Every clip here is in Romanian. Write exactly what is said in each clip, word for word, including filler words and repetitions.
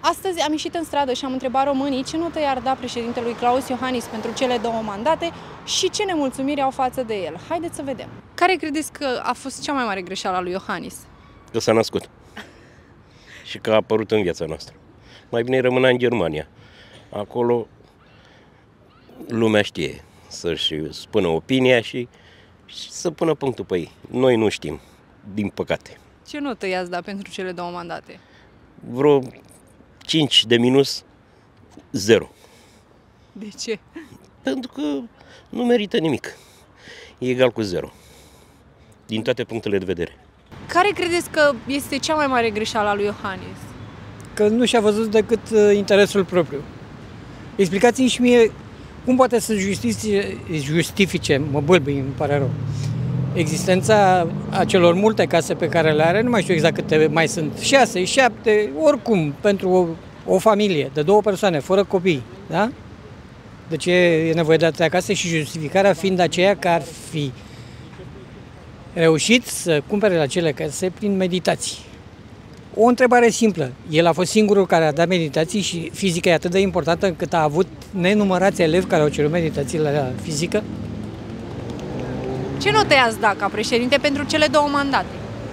Astăzi am ieșit în stradă și am întrebat românii ce notă i-ar da președintelui Klaus Iohannis pentru cele două mandate și ce nemulțumiri au față de el. Haideți să vedem. Care credeți că a fost cea mai mare greșeală a lui Iohannis? Că s-a născut și că a apărut în viața noastră. Mai bine rămânea în Germania. Acolo lumea știe să-și spună opinia și, și să pună punctul pe ei. Noi nu știm, din păcate. Ce notă i-ați da pentru cele două mandate? Vreo cinci de minus, zero. De ce? Pentru că nu merită nimic. E egal cu zero. Din toate punctele de vedere. Care credeți că este cea mai mare greșeală a lui Iohannis? Că nu și-a văzut decât interesul propriu. Explicați-mi și mie cum poate să justifice, justifice, mă bâlbâi, îmi pare rău, existența acelor multe case pe care le are, nu mai știu exact câte mai sunt, șase, șapte, oricum, pentru o, o familie de două persoane, fără copii, da? De ce e nevoie de atâtea case și justificarea fiind aceea că ar fi reușit să cumpere acele case prin meditații. O întrebare simplă. El a fost singurul care a dat meditații și fizica e atât de importantă încât a avut nenumărați elevi care au cerut meditații la fizică? Ce notă i-ați da ca președinte pentru cele două mandate?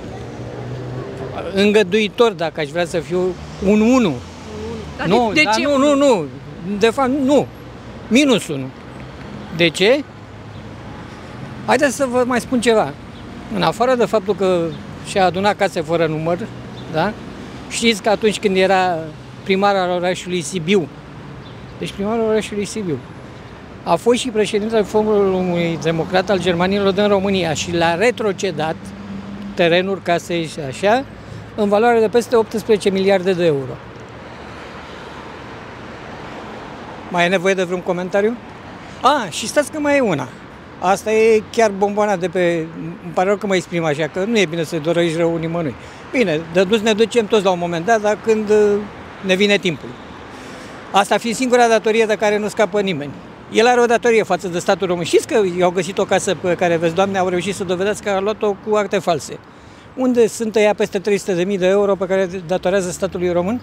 Îngăduitor, dacă aș vrea să fiu un unu. Dar Nu, de, de dar ce nu, nu, nu. De fapt, nu. Minus unu. De ce? Haideți să vă mai spun ceva. În afară de faptul că și-a adunat case fără număr, da? Știți că atunci când era primar al orașului Sibiu, deci primarul orașului Sibiu, a fost și președintele Forumului Democrat al Germanilor din România și l-a retrocedat terenuri, case și așa, în valoare de peste optsprezece miliarde de euro. Mai e nevoie de vreun comentariu? A, și stați că mai e una. Asta e chiar bomboana de pe... Îmi pare rău că mă exprim așa, că nu e bine să dorești rău nimănui. Bine, de dus ne ducem toți la un moment dat, dar când ne vine timpul. Asta fiind singura datorie de care nu scapă nimeni. El are o datorie față de statul român. Știți că i-au găsit o casă pe care, vezi, Doamne, au reușit să dovedească că a luat-o cu acte false. Unde sunt ăia peste trei sute de mii de euro pe care datorează statului român?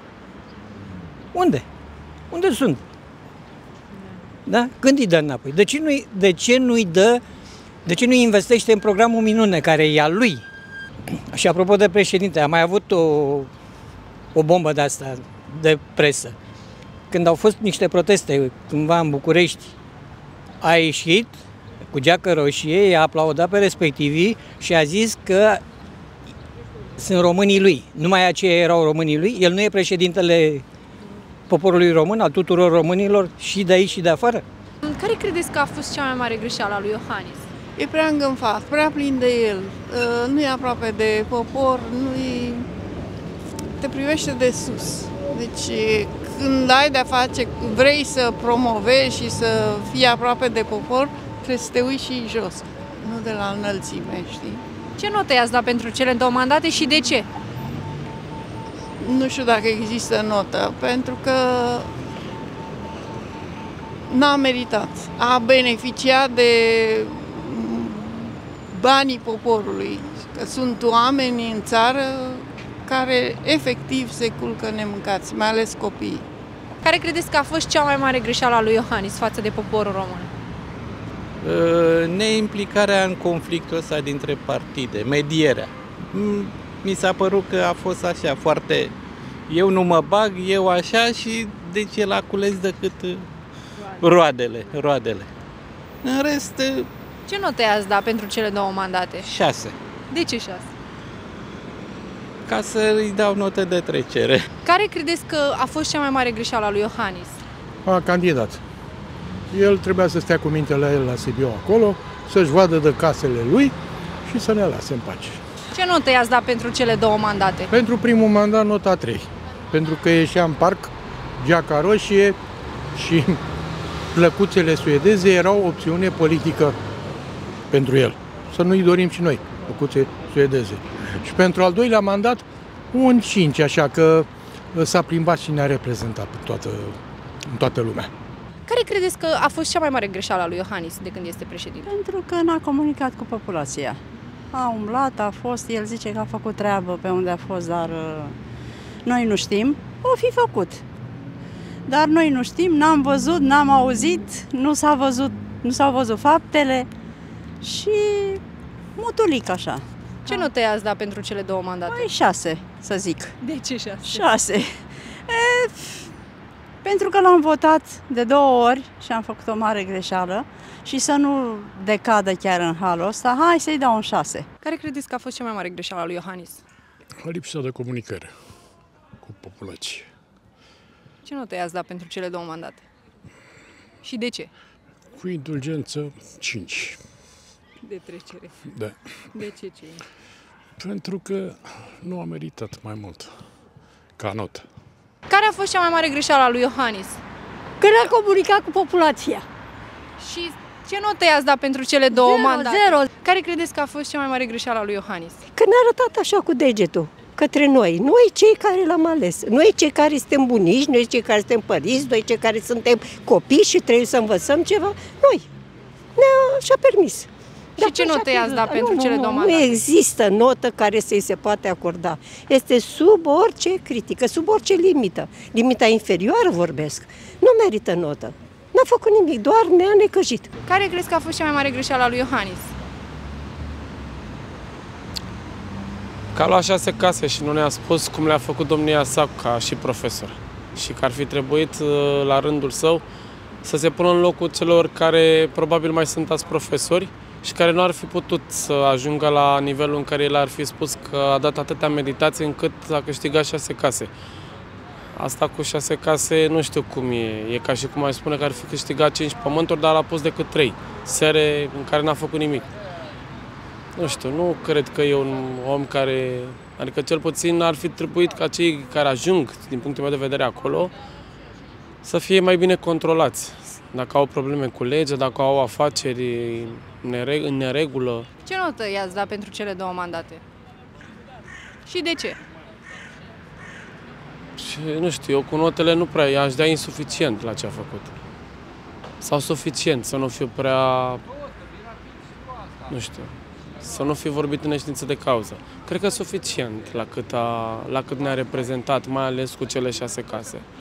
Unde? Unde sunt? Da? Când îi dă înapoi? De ce nu-i, de ce nu-i dă, de ce nu investește în programul Minune, care e al lui? Și apropo de președinte, am mai avut o, o bombă de asta, de presă. Când au fost niște proteste cândva în București, a ieșit cu geacă roșie, i-a aplaudat pe respectivii și a zis că sunt românii lui. Numai aceia erau românii lui. El nu e președintele poporului român, al tuturor românilor și de aici și de afară? Care credeți că a fost cea mai mare greșeală a lui Iohannis? E prea îngânfat, prea plin de el, nu e aproape de popor, nu e... te privește de sus. Deci când ai de-a face, vrei să promovezi și să fii aproape de popor, trebuie să te uiți și jos, nu de la înălțime, știi? Ce notă i-ați dat pentru cele două mandate și de ce? Nu știu dacă există notă, pentru că n-a meritat. A beneficiat de banii poporului, că sunt oameni în țară care efectiv se culcă nemâncați, mai ales copiii. Care credeți că a fost cea mai mare greșeală a lui Iohannis față de poporul român? Neimplicarea în conflictul ăsta dintre partide, medierea. Mi s-a părut că a fost așa, foarte... Eu nu mă bag, eu așa și deci el a cules decât roadele, roadele. În rest... Ce notă i-ați da pentru cele două mandate? Șase. De ce șase? Ca să îi dau notă de trecere. Care credeți că a fost cea mai mare greșeală a lui Iohannis? A candidat. El trebuia să stea cu minte la el la Sibiu acolo, să-și vadă de casele lui și să ne lase în pace. Ce notă i-ați dat pentru cele două mandate? Pentru primul mandat, nota trei. Pentru că ieșea în parc, geaca roșie și plăcuțele suedeze erau o opțiune politică pentru el. Să nu-i dorim și noi, plăcuțe suedeze. Și pentru al doilea mandat, un cinci, așa că s-a plimbat și ne-a reprezentat în toată, în toată lumea. Care credeți că a fost cea mai mare greșeală a lui Iohannis de când este președinte? Pentru că n-a comunicat cu populația. A umblat, a fost, el zice că a făcut treabă pe unde a fost, dar uh, noi nu știm. o fi făcut. Dar noi nu știm, n-am văzut, n-am auzit, nu s-a văzut, nu s-au văzut faptele și mutulic așa. Ce notă i-ați dat pentru cele două mandate? Păi șase, să zic. De ce șase? Șase. E, pentru că l-am votat de două ori și am făcut o mare greșeală și să nu decadă chiar în halul ăsta, hai să-i dau un șase. Care credeți că a fost cea mai mare greșeală a lui Iohannis? Lipsa de comunicare cu populația. Ce notă i-ați dat pentru cele două mandate? Și de ce? Cu indulgență, cinci. De trecere. Da. De ce cinci? Pentru că nu a meritat mai mult ca notă. Care a fost cea mai mare greșeală a lui Iohannis? Că n-a comunicat cu populația. Și ce notă i-ați dat pentru cele două Zero, mandate? zero. Care credeți că a fost cea mai mare greșeală a lui Iohannis? Că ne-a arătat așa cu degetul către noi. Noi cei care l-am ales. Noi cei care suntem bunici, noi cei care suntem părinți, noi cei care suntem copii și trebuie să învățăm ceva. Noi. Ne-a și-a permis. Și Dar ce notă i-ați dat pentru nu, cele nu, două nu mandate? Nu există notă care să-i se poate acorda. Este sub orice critică, sub orice limită. Limita inferioară vorbesc. Nu merită notă. N-a făcut nimic, doar ne-a necăjit. Care crezi că a fost cea mai mare greșeală a lui Iohannis? Că a luat șase case și nu ne-a spus cum le-a făcut domnia sa ca și profesor. Și că ar fi trebuit, la rândul său, să se pună în locul celor care probabil mai sunt alți profesori și care nu ar fi putut să ajungă la nivelul în care el ar fi spus că a dat atâtea meditații încât a câștigat șase case. Asta cu șase case nu știu cum e. E ca și cum ai spune că ar fi câștigat cinci pământuri, dar a pus decât trei sere în care n-a făcut nimic. Nu știu, nu cred că e un om care... Adică cel puțin ar fi trebuit ca cei care ajung, din punctul meu de vedere, acolo, să fie mai bine controlați. Dacă au probleme cu legea, dacă au afaceri în neregulă. Ce notă i-ați dat pentru cele două mandate? Și de ce? Și nu știu, eu cu notele nu prea, i-aș da insuficient la ce a făcut. Sau suficient, să nu fiu prea... Nu știu, să nu fi vorbit în neștiință de cauză. Cred că suficient la cât, a, la cât ne-a reprezentat, mai ales cu cele șase case.